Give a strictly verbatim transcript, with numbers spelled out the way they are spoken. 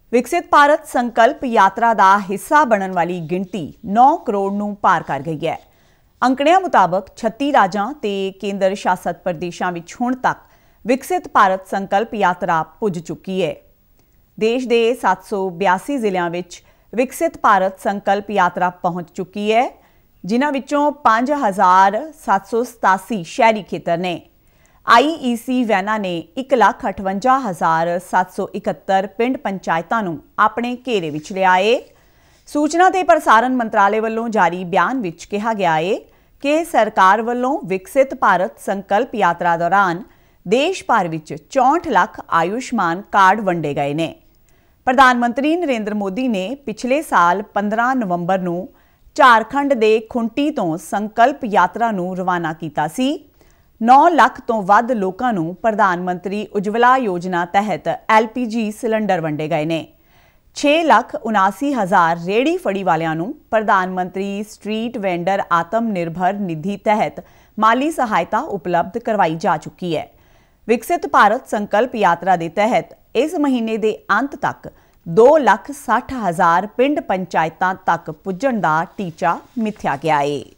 विकसित भारत संकल्प यात्रा का हिस्सा बनने वाली गिनती नौ करोड़ नूं पार कर गई है। अंकड़ियां मुताबक छत्ती राज्यां ते केंद्र शासित प्रदेशों में हुण तक विकसित भारत संकल्प यात्रा पुज चुकी है। देश के सत्त सौ बयासी जिलों में विकसित भारत संकल्प यात्रा पहुंच चुकी है, जिन्हां विचों पांच हज़ार सत्त सौ सतासी शहरी खेतर ने। आई ई सी वैनां ने एक लाख अठवंजा हज़ार सत्त सौ इकहत्तर पिंड पंचायतां नूं अपने घेरे विच लिया है। सूचना ते प्रसारण मंत्रालय वालों जारी बयान विच कहा गया है कि सरकार वालों विकसित भारत संकल्प यात्रा दौरान देश भर विच चौंठ लाख आयुष्मान कार्ड वंडे गए ने। प्रधानमंत्री नरेंद्र मोदी ने पिछले साल पंद्रह नवंबर नूं झारखंड दे खुंटी तो संकल्प यात्रा नूं रवाना कीता सी। नौ लाख तो वध लोकां नूं प्रधानमंत्री उज्जवला योजना तहत एल पी जी सिलेंडर वंडे गए ने। छे लाख उनासी हज़ार रेहड़ी फड़ी वालियां नूं प्रधानमंत्री स्ट्रीट वेंडर आत्म निर्भर निधि तहत माली सहायता उपलब्ध करवाई जा चुकी है। विकसित भारत संकल्प यात्रा के तहत इस महीने के अंत तक दो लाख साठ हज़ार पिंड पंचायतां तक पुजण का टीचा मिथ्या गया है।